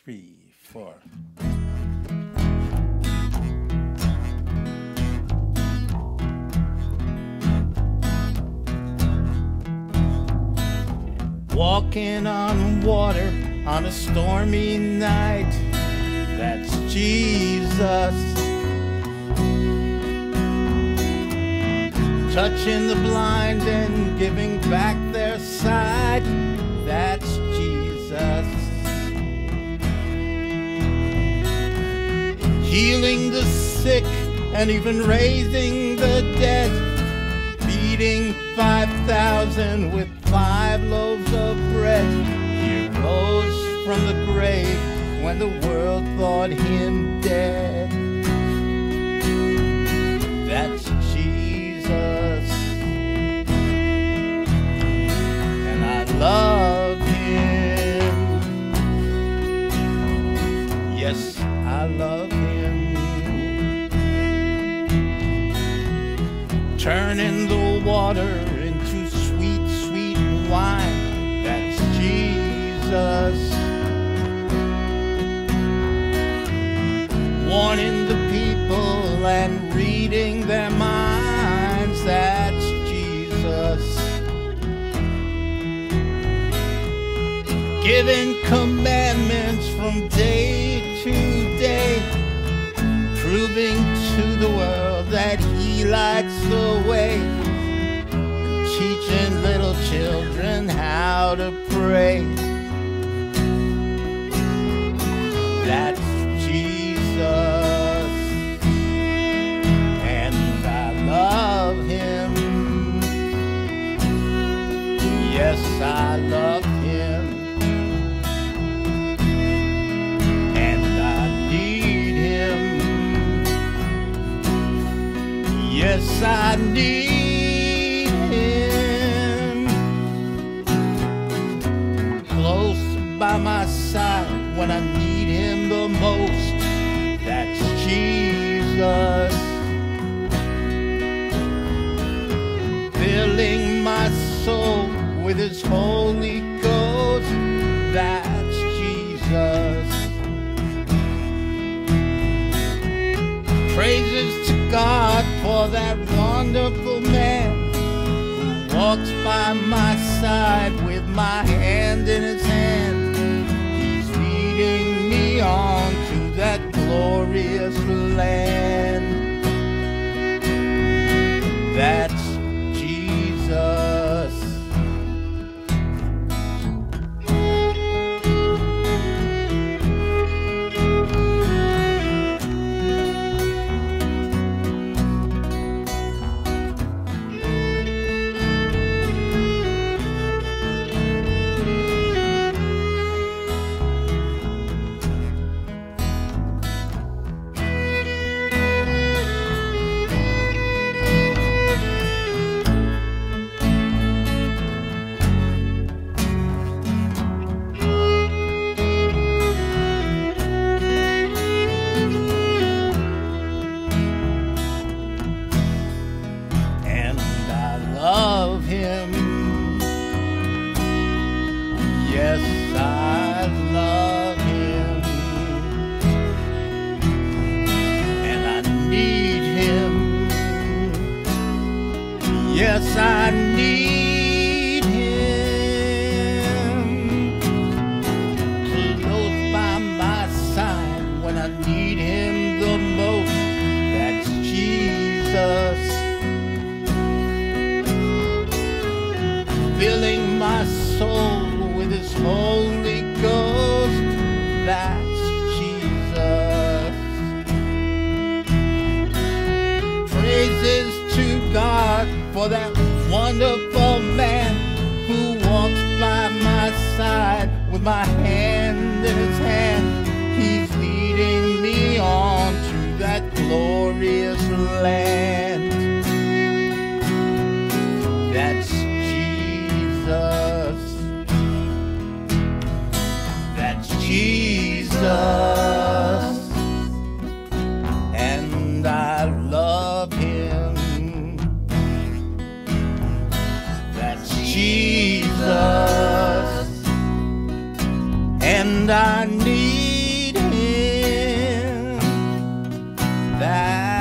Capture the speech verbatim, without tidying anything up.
three, four. Walking on water on a stormy night, that's Jesus. Touching the blind and giving back their sight, that's Jesus. Healing the sick and even raising the dead, feeding five thousand with five loaves of bread. He rose from the grave when the world thought him dead. That's Jesus, and I love him. Yes, I love him. Turning the water into sweet, sweet wine, that's Jesus. Warning the people and reading their minds, that's Jesus. Giving commandments from day to day, proving to the world that he lights the way, teaching little children how to pray. That's Jesus, and I love him. Yes, I love him, and I need him. Yes, I need him. Close by my side when I need him the most, that's Jesus. Filling my soul with his Holy Ghost, that's Jesus. Praises to God for that wonderful man who walks by my side with my hand in his hand. He's leading me on to that glorious land. That's Jesus. Love him. Yes, I love him, and I need him. Yes, I need him. Close by my side when I need him the most, that's Jesus. Filling my soul with his Holy Ghost, that's Jesus. Praises to God for that wonderful man who walks by my side with my hand in his hand. He's leading me on to that glorious land. That's Jesus. That's Jesus, and I love him. That's Jesus, and I need back.